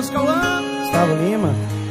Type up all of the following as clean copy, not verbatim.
Matheus Cauã, Gustavo Lima.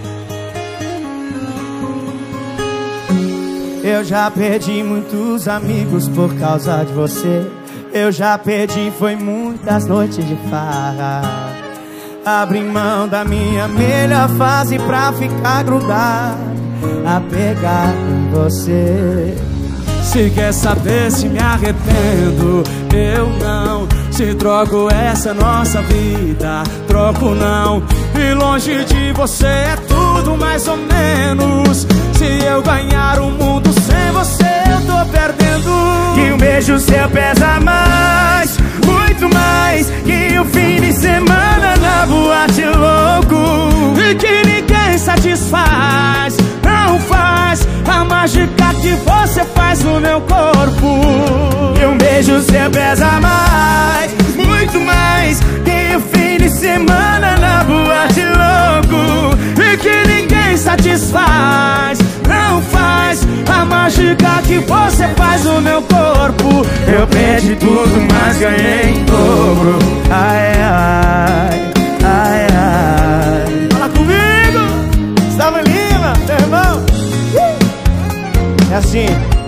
Eu já perdi muitos amigos por causa de você. Eu já perdi, foi muitas noites de farra. Abri mão da minha melhor fase pra ficar grudado, apegado em você. se quer saber se me arrependo, eu não. Se troco essa nossa vida, troco não. E longe de você é tudo mais ou menos. Se eu ganhar o mundo sem você, eu tô perdendo. Que um beijo seu pesa mais, muito mais, que o fim de semana na boate louco. E que ninguém satisfaz, não faz a mágica que você faz no meu corpo. Que um beijo seu pesa mais, muito mais, que o fim de semana na boate louco. E que ninguém satisfaz, não faz a mágica que você faz no meu corpo. Eu perdi tudo, mas ganhei em dobro. Ai, ai, ai, ai. Fala comigo, Gustavo Lima, meu irmão. É assim.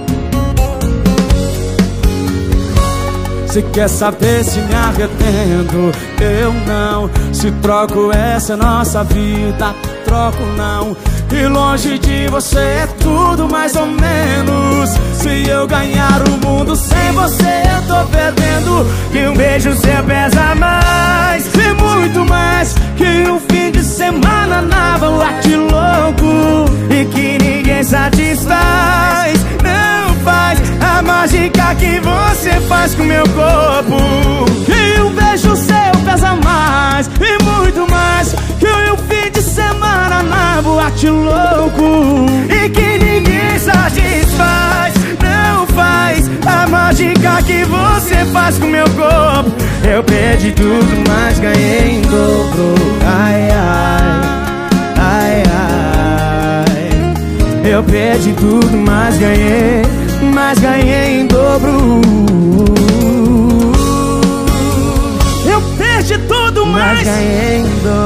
se quer saber se me arrependo, eu não. Se troco essa nossa vida, troco não. E longe de você é tudo mais ou menos. Se eu ganhar o mundo sem você, eu tô perdendo. Que um beijo seu pesa mais, e muito mais, que um fim de semana na boate louco. e que ninguém satisfaz, não faz a mágica que você faz com meu corpo. Que um beijo seu pesa mais, e muito mais, que um fim de semana na boate louco. E que ninguém satisfaz, não faz a mágica que você faz com meu corpo. Eu perdi tudo, mas ganhei em dobro. Ai, ai, ai, ai. Eu perdi tudo, mas ganhei em dobro. Eu perdi tudo, Mas mas ganhei em dobro.